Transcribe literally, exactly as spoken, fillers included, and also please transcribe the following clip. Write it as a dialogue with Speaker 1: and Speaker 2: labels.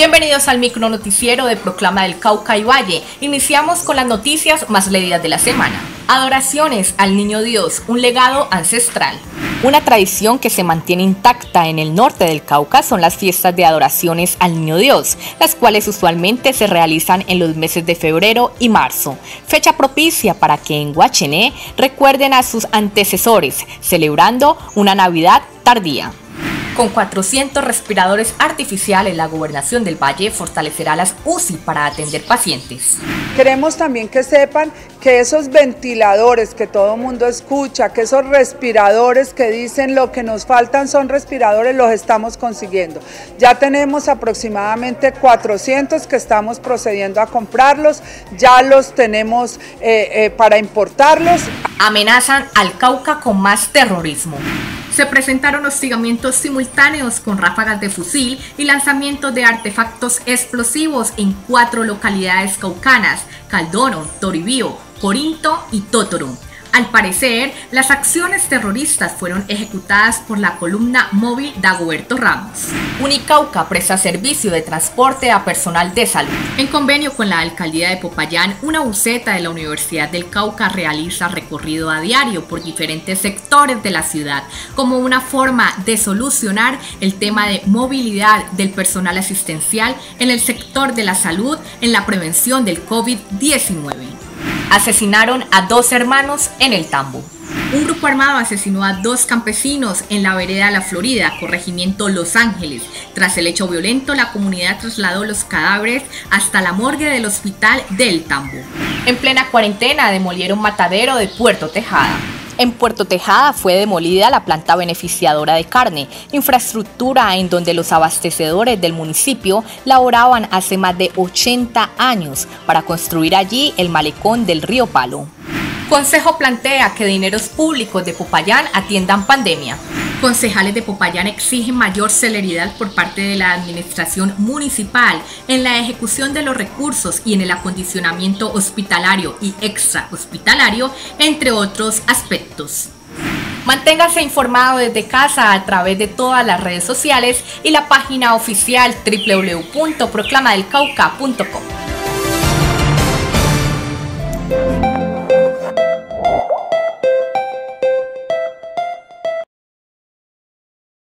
Speaker 1: Bienvenidos al micro noticiero de Proclama del Cauca y Valle. Iniciamos con las noticias más leídas de la semana. Adoraciones al Niño Dios, un legado ancestral. Una tradición que se mantiene intacta en el norte del Cauca son las fiestas de adoraciones al Niño Dios, las cuales usualmente se realizan en los meses de febrero y marzo, fecha propicia para que en Guachené recuerden a sus antecesores, celebrando una Navidad tardía. Con cuatrocientos respiradores artificiales, la Gobernación del Valle fortalecerá las U C I para atender pacientes.
Speaker 2: Queremos también que sepan que esos ventiladores que todo el mundo escucha, que esos respiradores que dicen lo que nos faltan son respiradores, los estamos consiguiendo. Ya tenemos aproximadamente cuatrocientos que estamos procediendo a comprarlos, ya los tenemos eh, eh, para importarlos.
Speaker 1: Amenazan al Cauca con más terrorismo. Se presentaron hostigamientos simultáneos con ráfagas de fusil y lanzamientos de artefactos explosivos en cuatro localidades caucanas: Caldoro, Toribío, Corinto y Totoro. Al parecer, las acciones terroristas fueron ejecutadas por la columna móvil Dagoberto Ramos. Unicauca presta servicio de transporte a personal de salud. En convenio con la alcaldía de Popayán, una buseta de la Universidad del Cauca realiza recorrido a diario por diferentes sectores de la ciudad, como una forma de solucionar el tema de movilidad del personal asistencial en el sector de la salud en la prevención del COVID diecinueve. Asesinaron a dos hermanos en el Tambo. Un grupo armado asesinó a dos campesinos en la vereda La Florida, corregimiento Los Ángeles. Tras el hecho violento, la comunidad trasladó los cadáveres hasta la morgue del hospital del Tambo. En plena cuarentena demolieron matadero de Puerto Tejada. En Puerto Tejada fue demolida la planta beneficiadora de carne, infraestructura en donde los abastecedores del municipio laboraban hace más de ochenta años para construir allí el malecón del río Palo. Consejo plantea que dineros públicos de Popayán atiendan pandemia. Concejales de Popayán exigen mayor celeridad por parte de la administración municipal en la ejecución de los recursos y en el acondicionamiento hospitalario y extrahospitalario, entre otros aspectos. Manténgase informado desde casa a través de todas las redes sociales y la página oficial doble u doble u doble u punto proclama del cauca punto com.